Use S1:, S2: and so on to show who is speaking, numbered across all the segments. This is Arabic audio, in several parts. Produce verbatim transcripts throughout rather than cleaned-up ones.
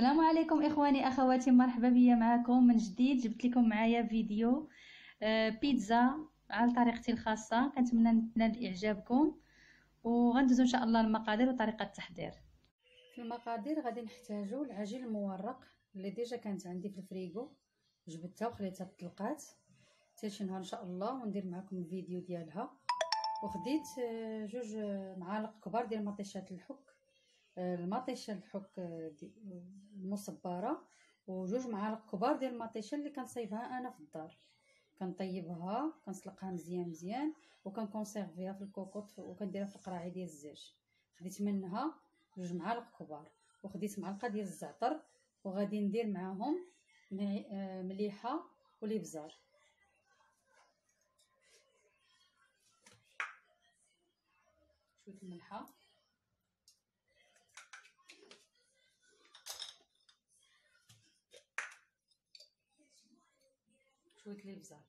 S1: السلام عليكم اخواني اخواتي، مرحبا بيا معكم من جديد. جبت لكم معايا فيديو آه، بيتزا على طريقتي الخاصه، كنتمنى تنال اعجابكم. وغندوزو ان شاء الله المقادير وطريقه التحضير.
S2: في المقادير غادي نحتاجو العجين المورق اللي ديجا كانت عندي في الفريغو، جبدتها وخليتها تطلقات حتى نهار ان شاء الله وندير معكم الفيديو ديالها. وخديت جوج معالق كبار ديال مطيشات الحك، المطيشه الحك المصبره، وجوج معالق كبار ديال المطيشه اللي كنصايبها انا في الدار. كنطيبها كنسلقها مزيان مزيان وكنكونسيرفيها في الكوكوط وكنديرها في القراعي ديال الزاج. خديت منها جوج معالق كبار وخديت معلقه ديال الزعتر، وغادي ندير معاهم مليحه والابزار. شويه الملحه، شويه الابزار،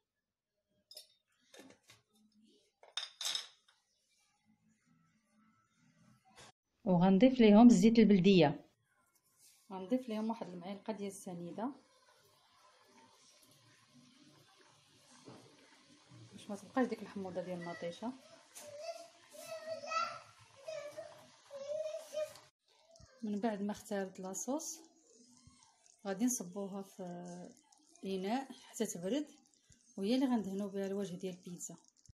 S1: وغنضيف ليهم الزيت البلديه.
S2: غنضيف ليهم واحد المعلقه ديال السنيده باش ما تبقاش ديك الحموضه ديال المطيشه. من بعد ما اختارت لاصوص غادي نصبوها في اناء حتى تبرد، وهي اللي غندهنوا بها الوجه ديال البيتزا.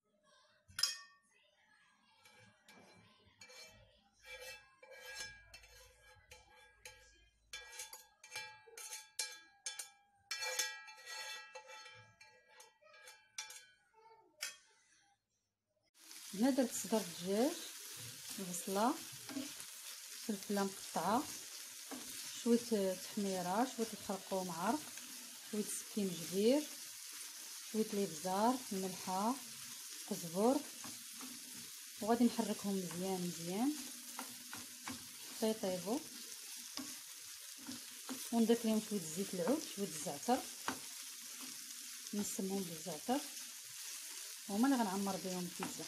S2: هنا درت صدر الدجاج، البصله، فلفله مقطعه، شويه تحميره، شويه الخرقوم عرق، شويه سكينجبير، شويه الابزار، الملحه، القزبر، وغادي نحركهم مزيان مزيان حتى يطيبوا. ونضيف لهم شويه زيت العود، شويه الزعتر، نسمهم بالزعتر، وهما اللي غنعمر بهم البيتزا.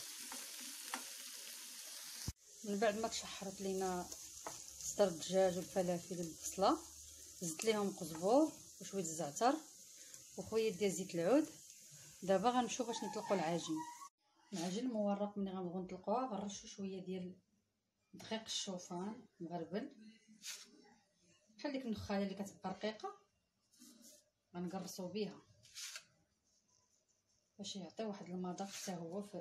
S2: من بعد ما تشحرت لينا صدر الدجاج والفلافل والبصله زدت ليهم قزبر وشويه الزعتر وخويه ديال زيت العود. دابا غنمشيو باش نطلقوا العجين. العجين المورق ملي غنبغيو نطلقوها غنرشوا شويه ديال دقيق الشوفان مغربل، بحال ديك النخاله اللي كتبقى رقيقه غنقرصوا بها باش يعطي واحد المذاق حتى هو في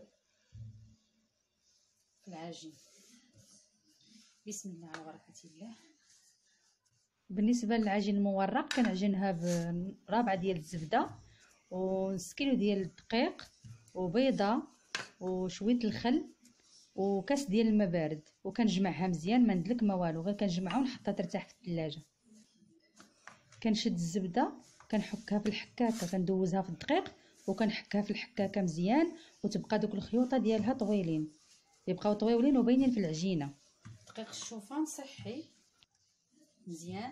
S2: في العجين. بسم الله على بركه الله.
S1: بالنسبه للعجين المورق كنعجنها بربعه ديال الزبده ونص كيلو ديال الدقيق وبيضه وشويه الخل وكاس ديال الماء بارد، وكنجمعها مزيان، ما ندلك ما والو، غير كنجمعها ونحطها ترتاح في الثلاجه. كنشد الزبده كنحكها في الحكاكه، كندوزها في الدقيق وكنحكها في الحكاكه مزيان وتبقى دوك الخيوطه ديالها طويلين، يبقاو طويولين وباينين في العجينه.
S2: دقيق الشوفان صحي مزيان.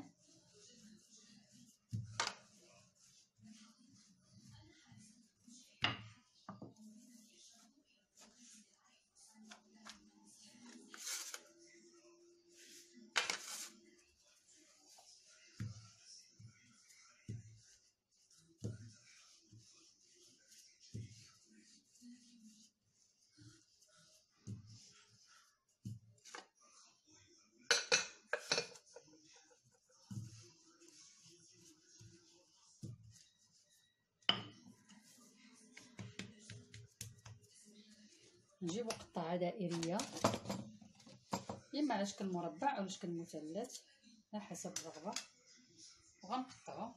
S2: نجيبو قطعه دائريه اما على شكل مربع او على شكل مثلث على حسب الرغبه، وغنقطعو.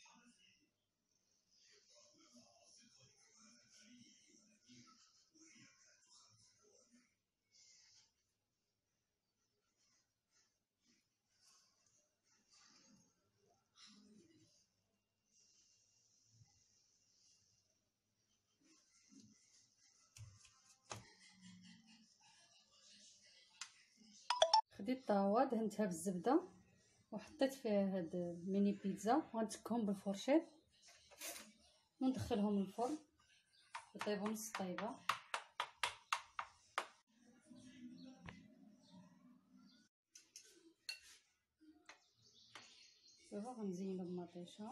S2: خديت طاوه دهنتها بالزبده وحطيت فيها هاد الميني بيتزا وغنتكهم بالفرشيط وندخلهم الفرن يطيبوا نص طيبه. دابا غنزينو بمطيشه.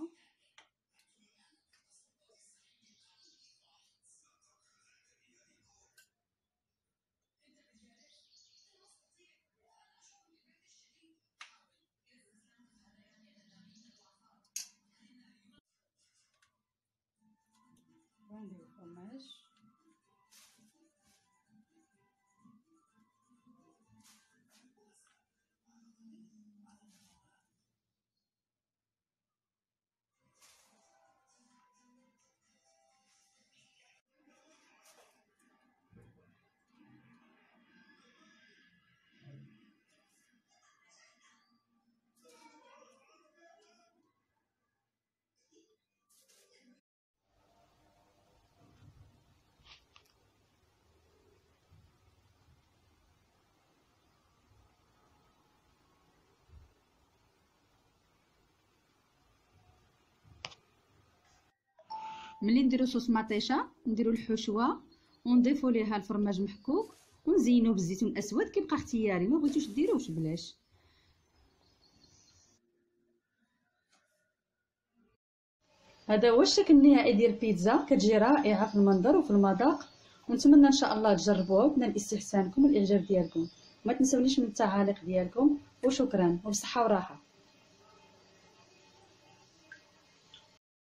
S2: وندير الفرماج.
S1: ملي نديرو صوص مطيشه نديرو الحشوه ونضيفو ليها الفرماج محكوك ونزينوه بالزيتون الاسود. كيبقى اختياري، ما بغيتوش ديروش بلاش. هذا هو الشكل النهائي ديال البيتزا، كتجي رائعه في المنظر وفي المذاق، ونتمنى ان شاء الله تجربوها وتنال استحسانكم والاعجاب ديالكم. ما تنسونيش من التعاليق ديالكم، وشكرا وبصحه وراحه.